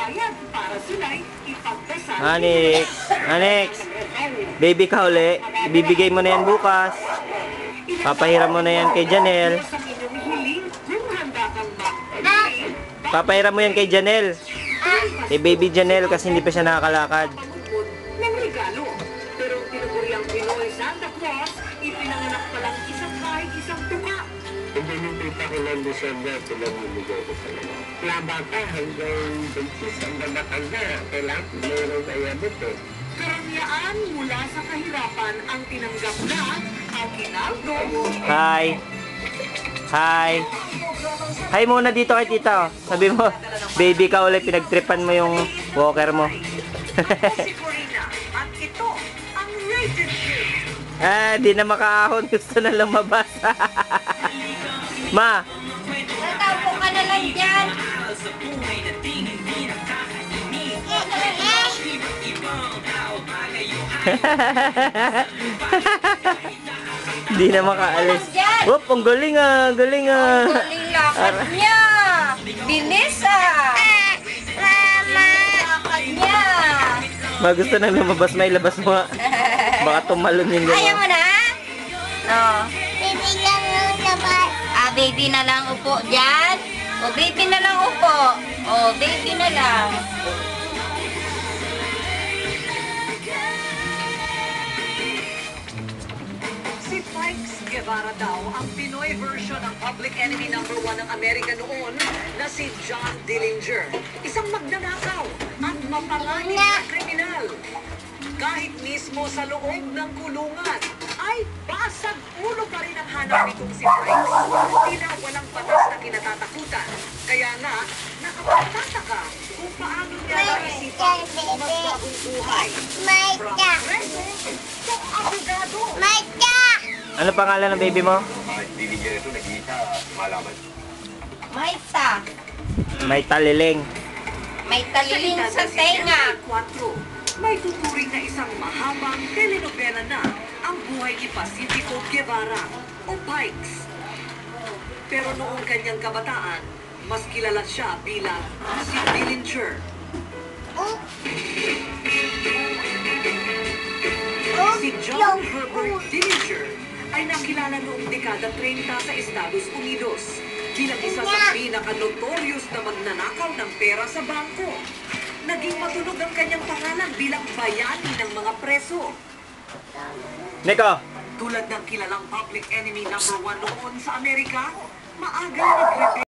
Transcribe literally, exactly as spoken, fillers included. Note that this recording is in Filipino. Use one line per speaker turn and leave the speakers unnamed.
magbayad para sila'y ipagdasal.
Anik, Anik, baby ka uli. Ibibigay mo na yan bukas. Papahiram mo na yan kay Janelle.
Sa inyong hiling kung handa kang mag-pray.
Papahiram mo yan kay Janelle. Kay baby Janelle kasi hindi pa siya nakakalakad.
Pangungkod ng regalo. Pero ang tinaguriang Pinoy Santa Claus, ipinanganak palang isang kahit isang tuka.
Hindi nung kita ko ng December, pinamimigay ko sa mga. Labata hanggang buntis, hanggang matanda. Kailangan meron na yan ito.
Karangyaan mula sa kahirapan ang tinanggap na Aguinaldo.
Hi. Hi. Hi muna dito kay tita. Oh. Sabi mo, baby ka ulit, pinagtripan mo yung walker mo.
Si Corina. At ito ang Raging Kid.
Ah, di na makaahon. Gusto na lumabas. Ma.
Nataupo ka na lang dyan.
Di na makaalis. Whoop, ang galing ah. Galing ah.
Galing lakad niya. Bilis ah. Mama. Lakad niya.
Ma, gusto nang lumabas. May labas mo nga. Baka tumalon yung
Ayaw mo
gano'n.
na? Oh. Baby lang labas. Ah, baby na lang upo dyan. O, baby na lang upo. O, baby na lang.
Si Pikes Guevara daw ang Pinoy version ng public enemy number one ng Amerika noon na si John Dillinger. Isang magnanakaw at mapanganib na kriminal. Kahit mismo sa loob ng kulungan, ay basag ulo pa rin ang hanap nitong si Pikes. Tila walang patas na kinatatakutan. Kaya nga, nakapagtataka kung paano niya naisipan mas bagong buhay. From preso to abogado.
Ano pangalan ng baby mo?
Bibigyan ito, nag-iisa, malaman.
Maita.
May taliling.
May taliling sa tenga.
May tuturing na isang mahabang telenovela na ang buhay ni Pacifico Guevara o Pikes. Pero noong kanyang kabataan, mas kilala siya bilang si Dillinger. Si John Herbert Dillinger ay nakilala noong dekada treinta sa Estados Unidos bilang isa sa pinaka-notorious na magnanakaw ng pera sa bangko. Naging matunog ang kanyang pangalan bilang bayani ng mga preso.
Nico!
Tulad ng kilalang public enemy number one noon sa Amerika, maagang nag